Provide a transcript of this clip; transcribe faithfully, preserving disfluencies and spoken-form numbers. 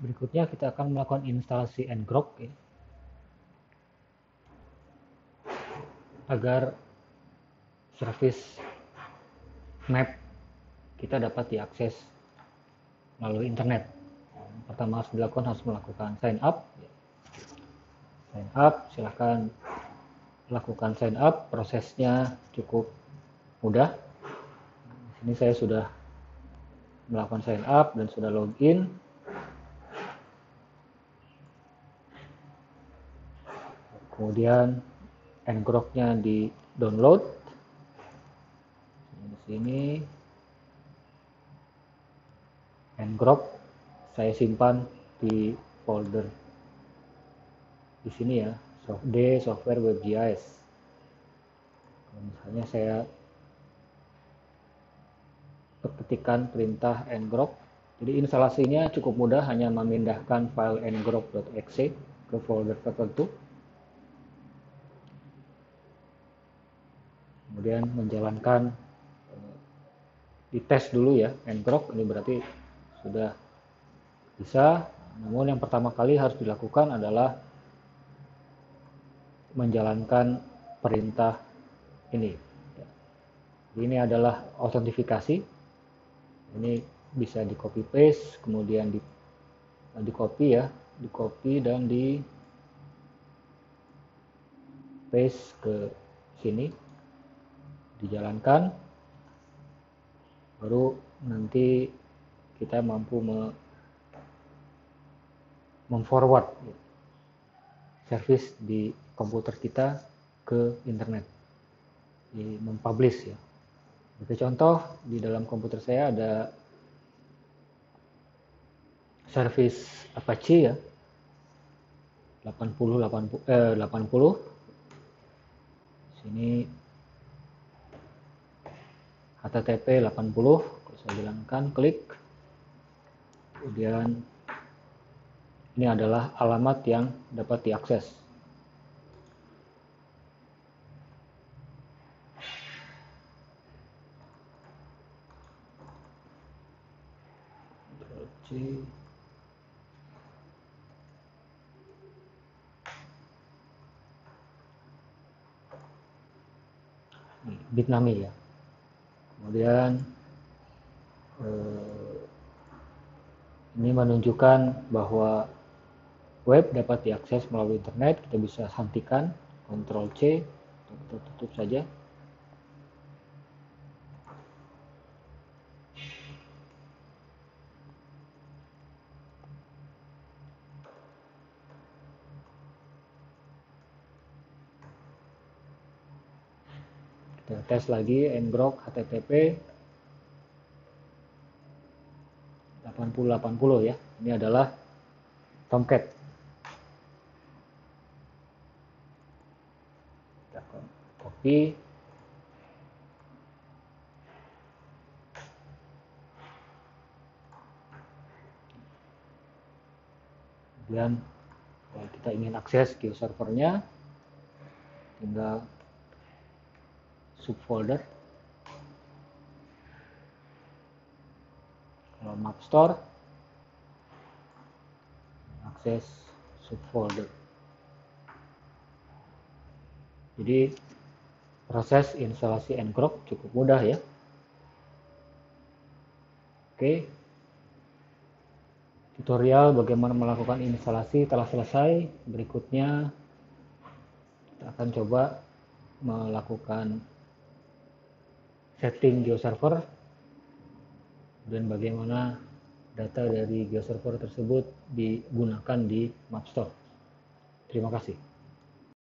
Berikutnya kita akan melakukan instalasi ngrok ya, agar service map kita dapat diakses melalui internet. Pertama harus dilakukan harus melakukan sign up. Sign up, silahkan lakukan sign up. Prosesnya cukup mudah. Di sini saya sudah melakukan sign up dan sudah login. Kemudian ngrok-nya di download. Di sini ngrok saya simpan di folder di sini ya, D software WebGIS. Misalnya saya ketikkan perintah ngrok, jadi instalasinya cukup mudah, hanya memindahkan file ngrok.exe ke folder tertentu, kemudian menjalankan dites dulu ya ngrok. Ini berarti sudah bisa. Namun yang pertama kali harus dilakukan adalah menjalankan perintah ini. Ini adalah autentifikasi. Ini bisa di copy paste, kemudian di di copy ya, di copy dan di paste ke sini, dijalankan, baru nanti kita mampu memforward service di komputer kita ke internet, di mempublish ya. Sebagai contoh, di dalam komputer saya ada service Apache ya, delapan puluh delapan puluh eh, delapan puluh. Sini H T T P delapan puluh, kalau saya bilangkan klik. Kemudian ini adalah alamat yang dapat diakses. Bitnami ya. Kemudian eh, ini menunjukkan bahwa web dapat diakses melalui internet. Kita bisa hentikan, Ctrl C, kita tutup saja. Kita tes lagi ngrok H T T P delapan puluh delapan puluh ya. Ini adalah Tomcat. Kita copy. Kemudian kalau kita ingin akses GeoServer-nya, tinggal subfolder. Kalau Map Store, akses subfolder. Jadi proses instalasi ngrok cukup mudah ya. Oke, tutorial bagaimana melakukan instalasi telah selesai. Berikutnya kita akan coba melakukan setting GeoServer dan bagaimana data dari GeoServer tersebut digunakan di Map Store. Terima kasih.